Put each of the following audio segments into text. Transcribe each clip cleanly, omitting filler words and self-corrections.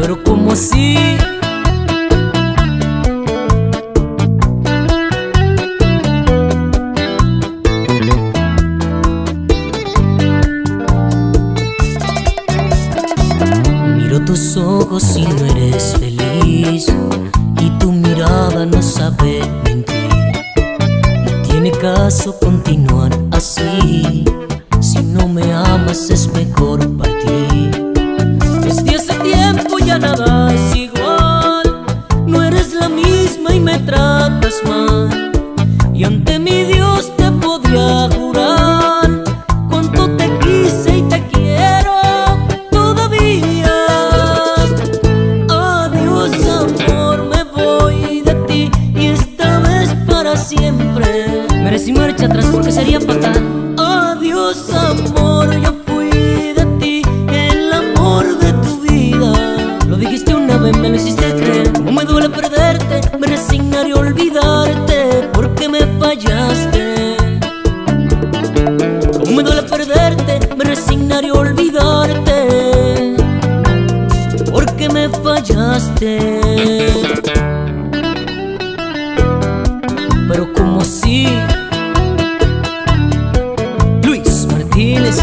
pero como así. Miro tus ojos y no eres feliz, y tu mirada no sabe mentir. No tiene caso continuar así, si no me amas es mejor partir. Desde hace tiempo ya nada es igual, no eres la misma y me tratas mal. Y ante mi Dios te podría jurar cuánto te quise y te quiero todavía. Adiós amor, me voy de ti y esta vez para siempre. Merecí marcha atrás porque sería fatal. Adiós amor, yo fui de ti, el amor de tu vida. Lo dijiste una vez, me lo hiciste creer. Como me duele perderte, me resignaré a olvidarte porque me fallaste. Como me duele perderte, me resignaré a olvidarte porque me fallaste. Pero como si Luis Martínez.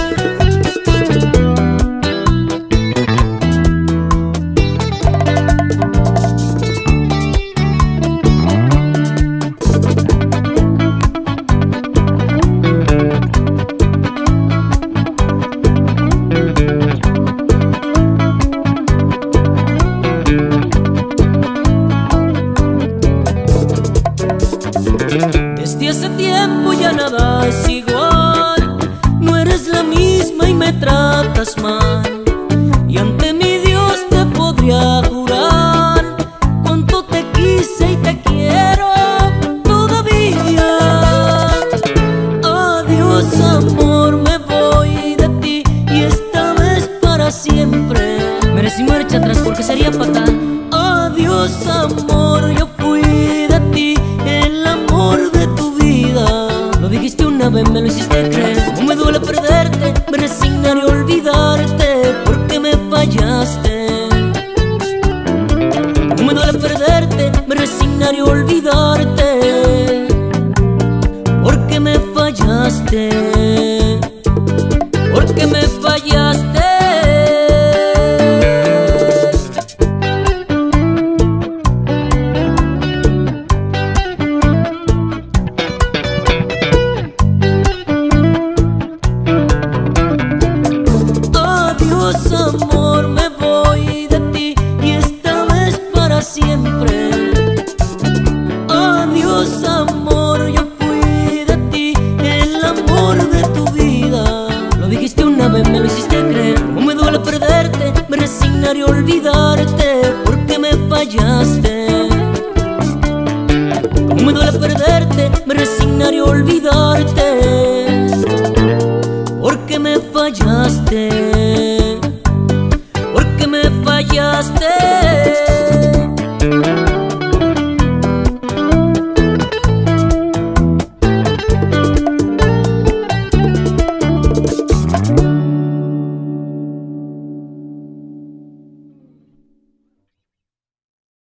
Desde hace tiempo ya nada es igual, no eres la misma y me tratas mal. Y ante mi Dios te podría jurar cuánto te quise y te quiero todavía. Adiós amor, me voy de ti y esta vez para siempre. Merecí marcha atrás porque sería fatal. Adiós amor, yo fui de ti, el amor de tu vida. Lo dijiste una vez, me lo hiciste creer. Como me duele perderte, me resignaré a olvidarte porque me fallaste. Como me duele perderte, me resignaré a olvidarte porque me fallaste. Porque me fallaste. Adiós amor, me voy de ti y esta vez para siempre. Adiós amor, yo fui de ti, el amor de tu vida. Lo dijiste una vez, me lo hiciste creer. Como me duele perderte, me resignaré a olvidarte porque me fallaste. Como me duele perderte, me resignaré a olvidarte porque me fallaste.